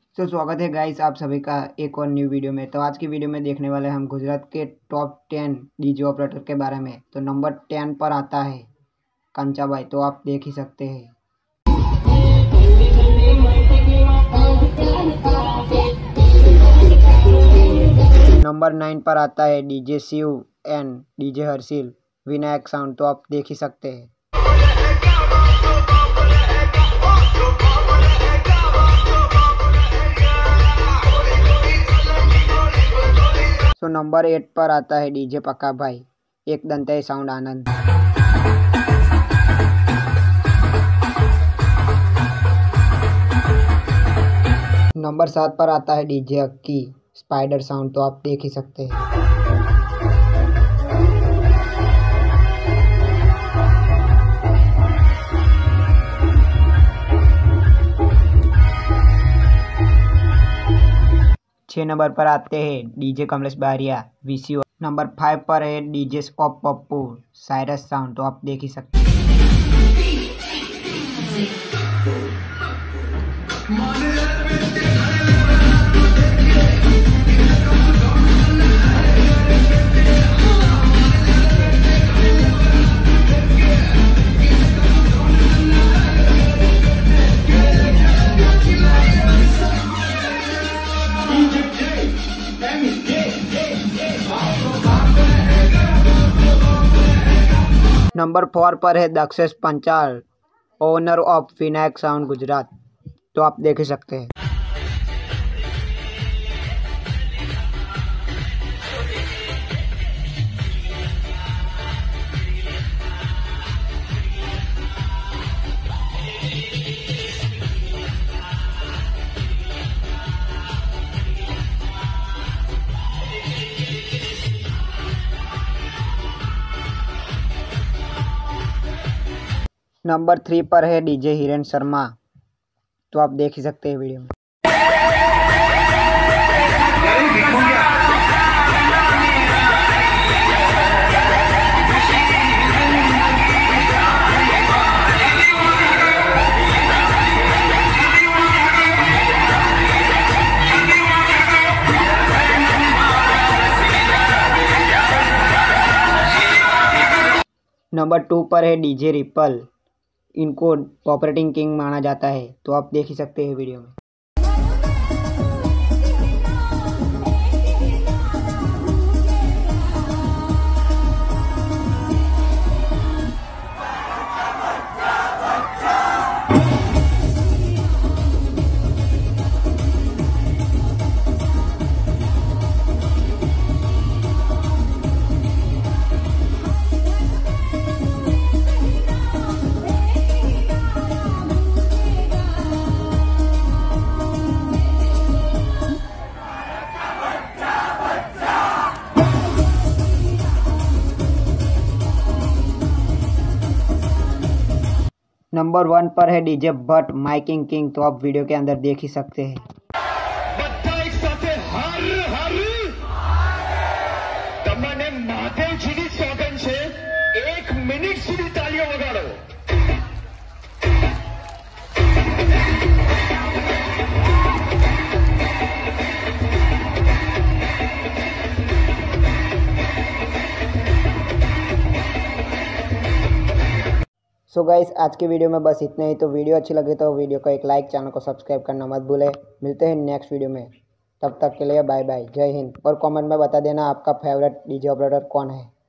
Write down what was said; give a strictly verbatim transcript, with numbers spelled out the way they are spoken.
तो स्वागत है गाइस आप सभी का एक और न्यू वीडियो में। तो आज की वीडियो में देखने वाले हम गुजरात के टॉप टेन डीजे ऑपरेटर के बारे में। तो नंबर टेन पर आता है कंचाबाई, तो आप देख ही सकते हैं। नंबर नाइन पर आता है DJ Shiv and DJ Harshil Vinayak sound, तो आप देख ही सकते हैं। तो नंबर एट पर आता है डीजे पक्का भाई एक दंते साउंड आनंद। नंबर सात पर आता है डीजे अक्की स्पाइडर साउंड, तो आप देख ही सकते हैं। छः नंबर पर आते हैं DJ Kamlesh Baria VCO. Number five पर है DJ of Pappu Cyrus sound, तो आप देख ही सकते हैं। नंबर फोर पर है Dakshesh Panchal owner of Vinayak sound Gujarat, तो आप देख ही सकते हैं। नंबर थ्री पर है डीजे हिरेन शर्मा, तो आप देख ही सकते हैं वीडियो में। नंबर टू पर है डीजे रिपल, इनको ऑपरेटिंग किंग माना जाता है, तो आप देख ही सकते हैं वीडियो में। नंबर वन पर है डीजे भट्ट माइकिंग किंग, तो आप वीडियो के अंदर देख ही सकते हैं। एक मिनट सुधी तालियों वगाड़ो। सो गाइस आज की वीडियो में बस इतना ही। तो वीडियो अच्छी लगे तो वीडियो को एक लाइक, चैनल को सब्सक्राइब करना मत भूलें। मिलते हैं नेक्स्ट वीडियो में, तब तक के लिए बाय बाय, जय हिंद। और कमेंट में बता देना आपका फेवरेट डीजे ऑपरेटर कौन है।